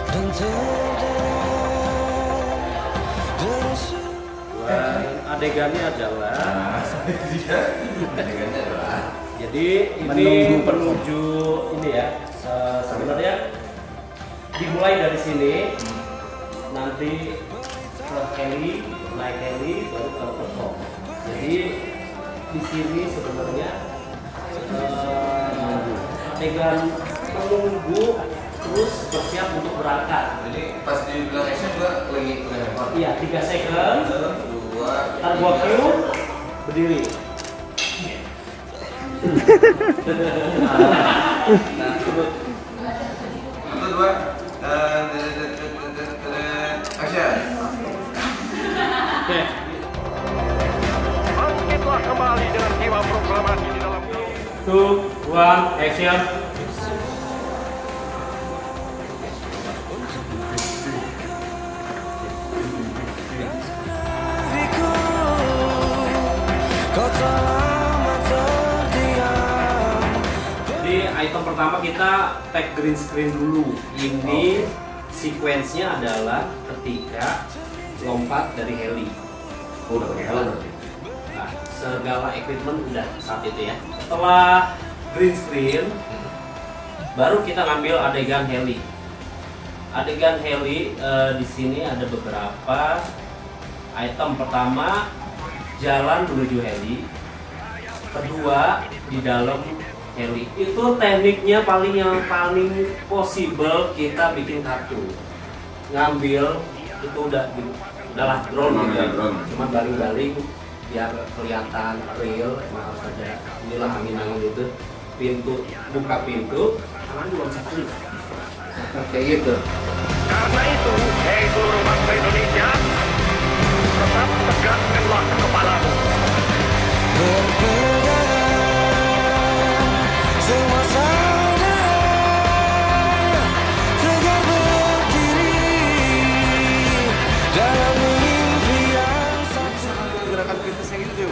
Adegannya adalah jadi ini menuju ini ya, sebenarnya dimulai dari sini nanti ke heli, naik heli baru ke perform. Jadi di sini sebenarnya adegan menunggu terus bersiap untuk berangkat. Jadi pas dibilang action juga lagi pengen. Iya, 3 second. Ntar gua cue, berdiri. Satu, dua, action. Oke. Bangkitlah kembali dengan jiwa proklamasi di dalam 2, 1, action. Jadi item pertama kita tag green screen dulu. Ini sequence-nya adalah ketika lompat dari heli. Udah pakai helm berarti. Nah, segala equipment udah saat itu ya. Setelah green screen, baru kita ngambil adegan heli. Adegan heli di sini ada beberapa item. Pertama, jalan menuju heli. Kedua, di dalam heli. Itu tekniknya yang paling possible kita bikin kartu. Ngambil itu udahlah drone gitu. Cuman baling-baling biar kelihatan real. Emang harus ada inilah angin-angin itu. Pintu, buka pintu, tangan juga bisa tarik. Kayak gitu. Karena itu, hei seluruh bangsa Indonesia, tetap tegakkanlah kepalamu. Gerakan kritis yang itu.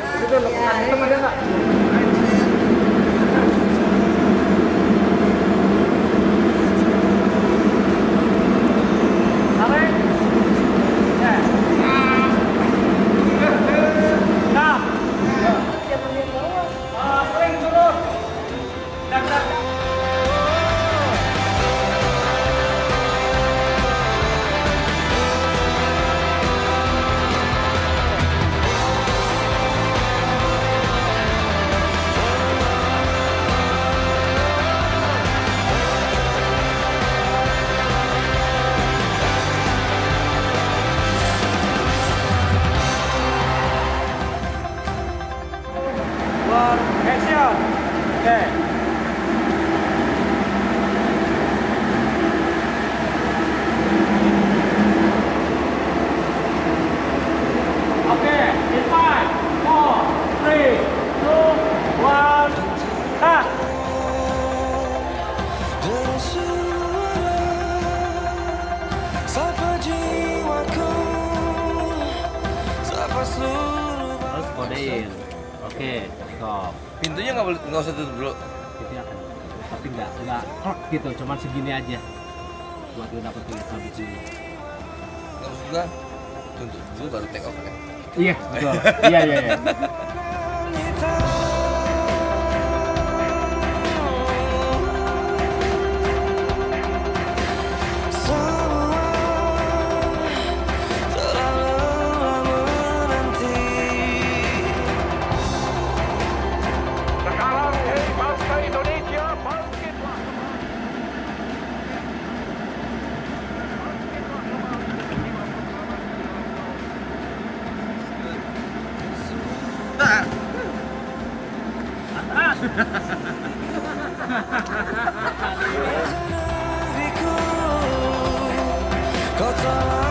Action! Oke. Oke, in 5, 4, 3, 2, 1, start! Terus kodein. Oke, stop. Pintunya nggak usah tutup dulu. Itu akan, tapi nggak krok gitu, cuman segini aja. Buat lu dapet tulisan di sini. Nggak usah juga. Tutup dulu baru take off kan. Iya, betul. Iya. Sekarang, hei bangsa Indonesia, bangkitlah! Kau